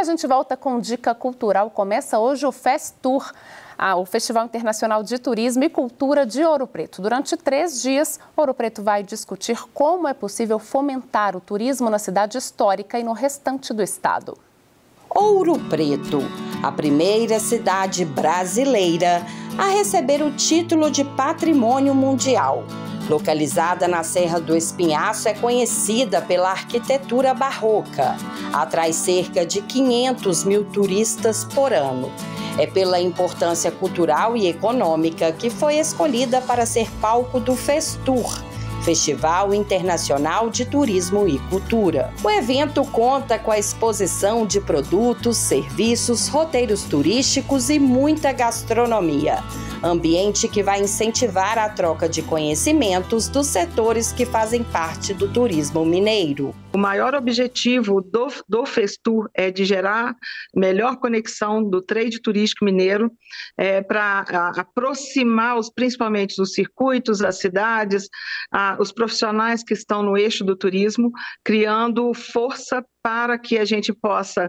a gente volta com dica cultural. Começa hoje o FESTUR, o Festival Internacional de Turismo e Cultura de Ouro Preto. Durante 3 dias, Ouro Preto vai discutir como é possível fomentar o turismo na cidade histórica e no restante do estado. Ouro Preto, a primeira cidade brasileira a receber o título de Patrimônio Mundial. Localizada na Serra do Espinhaço, é conhecida pela arquitetura barroca. Atrai cerca de 500 mil turistas por ano. É pela importância cultural e econômica que foi escolhida para ser palco do FESTUR, Festival Internacional de Turismo e Cultura. O evento conta com a exposição de produtos, serviços, roteiros turísticos e muita gastronomia. Ambiente que vai incentivar a troca de conhecimentos dos setores que fazem parte do turismo mineiro. O maior objetivo do FESTUR é de gerar melhor conexão do trade turístico mineiro para aproximar principalmente os circuitos, as cidades, os profissionais que estão no eixo do turismo, criando força para que a gente possa,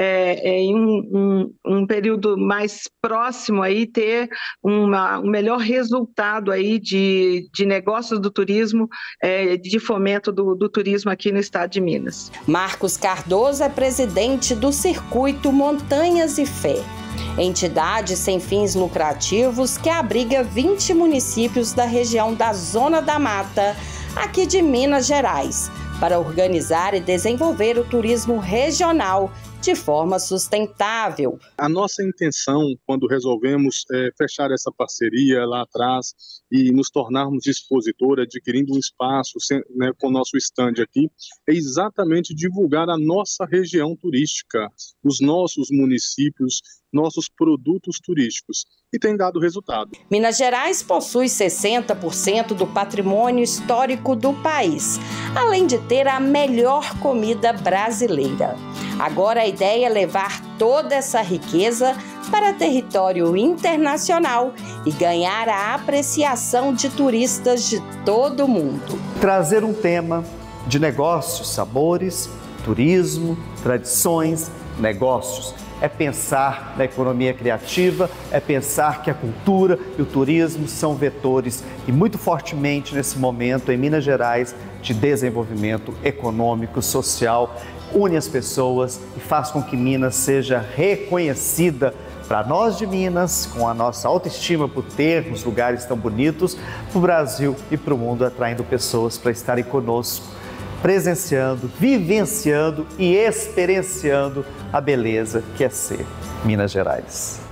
em um período mais próximo, aí, ter um melhor resultado aí de negócios do turismo, de fomento do turismo aqui no estado de Minas. Marcos Cardoso é presidente do Circuito Montanhas e Fé, entidade sem fins lucrativos que abriga 20 municípios da região da Zona da Mata, aqui de Minas Gerais, para organizar e desenvolver o turismo regional de forma sustentável. A nossa intenção, quando resolvemos fechar essa parceria lá atrás e nos tornarmos expositor, adquirindo um espaço com o nosso stand aqui, é exatamente divulgar a nossa região turística, os nossos municípios, nossos produtos turísticos, e tem dado resultado. Minas Gerais possui 60% do patrimônio histórico do país, além de ter a melhor comida brasileira. Agora a ideia é levar toda essa riqueza para território internacional e ganhar a apreciação de turistas de todo o mundo. Trazer um tema de negócios, sabores, turismo, tradições, negócios. É pensar na economia criativa, é pensar que a cultura e o turismo são vetores e muito fortemente nesse momento em Minas Gerais de desenvolvimento econômico, social, une as pessoas e faz com que Minas seja reconhecida para nós de Minas, com a nossa autoestima por termos lugares tão bonitos, para o Brasil e para o mundo, atraindo pessoas para estarem conosco, presenciando, vivenciando e experienciando a beleza que é ser Minas Gerais.